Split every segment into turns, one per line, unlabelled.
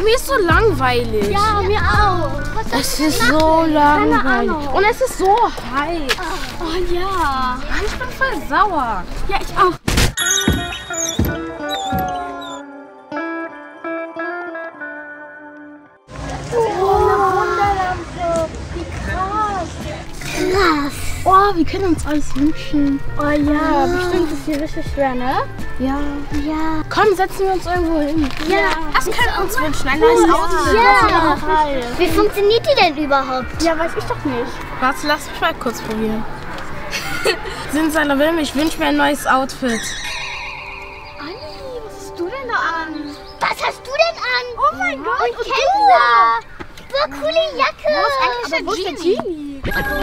mir ist so langweilig.
Ja, mir auch.
Es ist so langweilig. Und es ist so heiß.
Oh ja.
Mann, ich bin voll sauer.
Ja, ich auch. Krass.
Oh, wir können uns alles wünschen.
Oh ja, bestimmt ist hier richtig schwer, ne?
Ja.
Ja.
Komm, setzen wir uns irgendwo hin.
Ja.
Was können wir uns wünschen? Ein neues Auto?
Ja. Wie funktioniert die denn überhaupt?
Ja, weiß ich doch nicht. Warte, lass mich mal kurz probieren. Simsalabim, ich wünsche mir ein neues Outfit.
Anni, was hast du denn da an? Was hast du denn an? Oh mein Gott, und Kenza. Boah, coole Jacke.
Wo ist der Genie?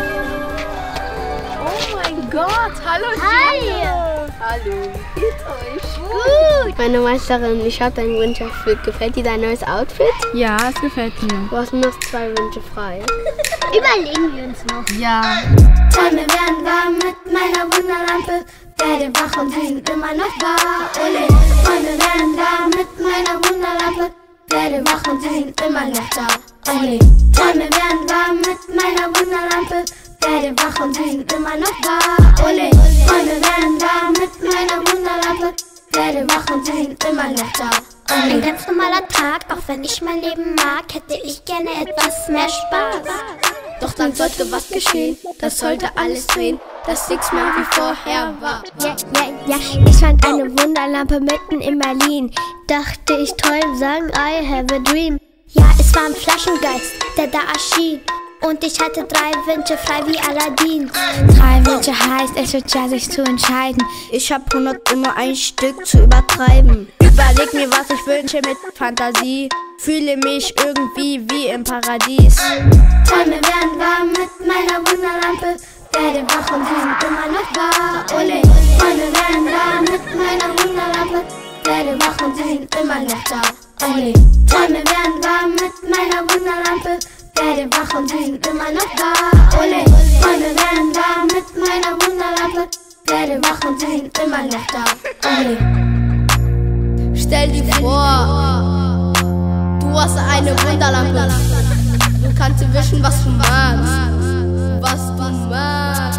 Oh mein Gott, hallo
Hi.
Genie. Hallo, wie geht's euch?
Gut.
Meine Meisterin, ich habe dein Wunsch erfüllt. Gefällt dir dein neues Outfit?
Ja, es gefällt mir.
Du hast nur noch 2 Wünsche frei.
Überlegen wir uns noch.
Ja.
Träume werden wahr mit meiner Wunderlampe. Werde wach und sie sind immer noch wahr. Ole. Träume werden wahr mit meiner Wunderlampe. Werde wach und sie sind immer noch da. Ole. Träume werden wahr mit meiner Wunderlampe. Werde wach und sie sind immer noch wahr. Ole. Träume werden wahr mit meiner Wunderlampe. Werde wach und sie sind immer noch da. Ole.
Ein ganz normaler Tag, auch wenn ich mein Leben mag, hätte ich gerne etwas mehr Spaß.
Doch dann sollte was geschehen, das sollte alles drehen, dass nichts mehr wie vorher war.
Ja, ich fand eine Wunderlampe mitten in Berlin. Dachte ich träum, sagen I have a dream. Ja, es war ein Flaschengeist, der da erschien. Und ich hatte 3 Wünsche frei wie Aladdin.
3 Wünsche heißt, es wird schwer sich zu entscheiden. Ich hab 100 nur ein Stück zu übertreiben. Überleg mir, was ich wünsche mit Fantasie. Fühle mich irgendwie wie im Paradies. Träume werden wahr mit meiner Wunderlampe. Werde wach und sie sind immer noch wahr. Ole. Träume werden wahr mit meiner Wunderlampe. Werde wach und sie sind immer noch da. Ole. Träume werden wahr mit meiner Wunderlampe. Werde wach und sie sind immer noch wahr. Ole. Träume werden wahr mit meiner Wunderlampe. Werde wach und sie sind immer noch da. Ole. Stell dir vor, du hast eine Wunderlampe. Du kannst wischen, was du magst. Was du magst.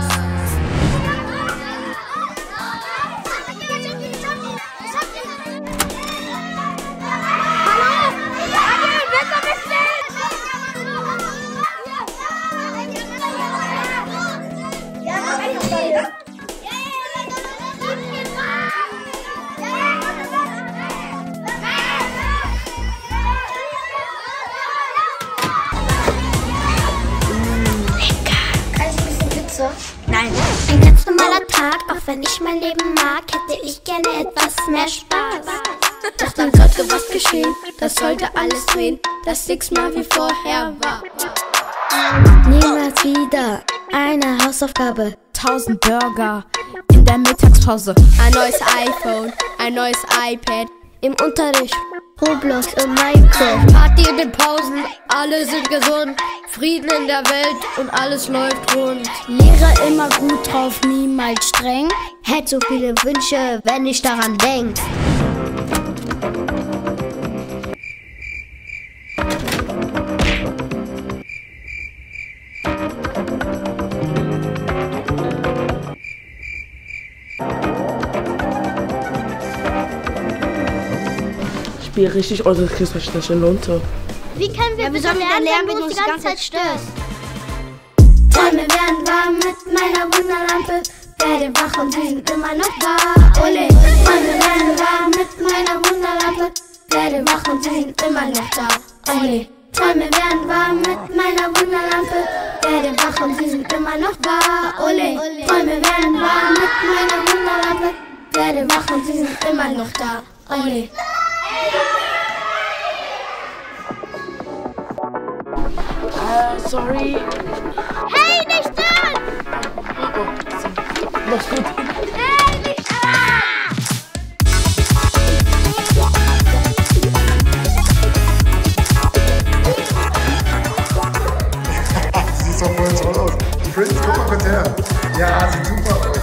Nein. Ein ganz normaler Tag, auch wenn ich mein Leben mag, hätte ich gerne etwas mehr Spaß.
Doch dann sollte was geschehen, das sollte alles drehen, dass nichts mehr wie vorher war.
Niemals wieder eine Hausaufgabe.
1000 Burger in der Mittagspause.
Ein neues iPhone, ein neues iPad.
Im Unterricht Roblox und Minecraft.
Party in den Pausen, alle sind gesund. Frieden in der Welt und alles läuft rund.
Lehrer immer gut drauf, niemals streng. Hätte so viele Wünsche, wenn ich daran denk.
Ich spiele richtig eure Christmasschnächen runter.
Wie können wir bitte lernen, wenn du uns die ganze Zeit störst?
Träume werden wahr mit meiner Wunderlampe. Werde wach und sie sind immer noch wahr. Ole. Träume werden wahr mit meiner Wunderlampe. Werde wach und sie sind immer noch da. Ole. Träume werden wahr mit meiner Wunderlampe. Werde wach und sie sind immer noch wahr. Ole. Träume werden wahr mit meiner Wunderlampe. Werde wach und sie sind immer noch da. Ole.
Sorry.
Hey, nicht stören!
Mach's gut.
Hey, nicht stören!
Sieht doch voll toll aus. Prince, guck mal kurz her. Ja, sieht super aus.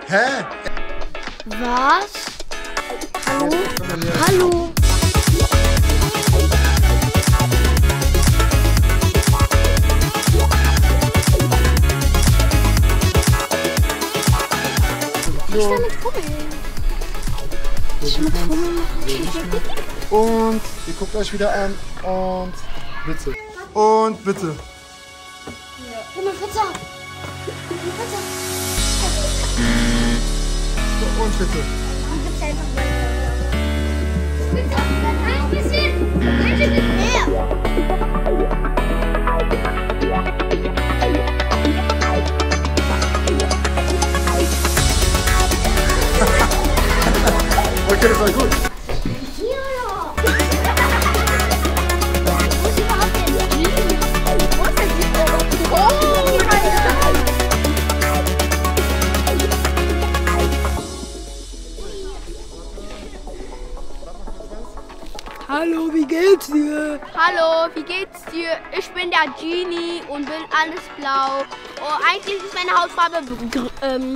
Hä?
Was? Hallo? Hallo? Ich will mit Fummeln.
Und ihr guckt euch wieder an. Und bitte. Und bitte. Und bitte. Okay, das war gut.
Hallo, wie geht's dir?
Hallo, wie geht's dir? Ich bin der Genie und bin alles blau. Oh, eigentlich ist meine Hautfarbe braun.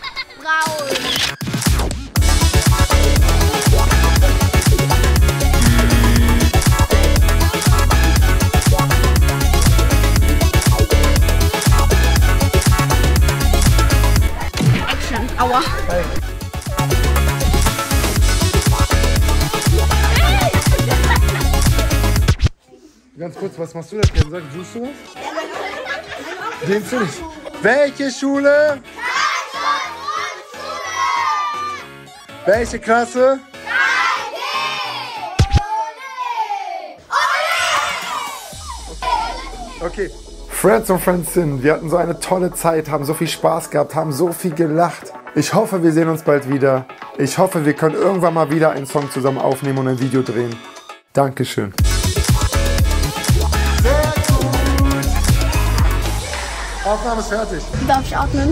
Action, aua.
Hey. Ganz kurz, was machst du da drin? Sag, suchst du was? Denkst du nicht? Welche Schule? Welche Klasse? Okay. Friends und Friendsinnen, wir hatten so eine tolle Zeit, haben so viel Spaß gehabt, haben so viel gelacht. Ich hoffe, wir sehen uns bald wieder. Ich hoffe, wir können irgendwann mal wieder einen Song zusammen aufnehmen und ein Video drehen. Dankeschön. Sehr gut. Aufnahme ist fertig.
Darf ich atmen?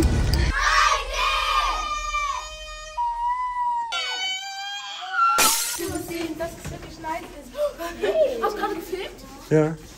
Hast du gerade gefilmt?
Ja.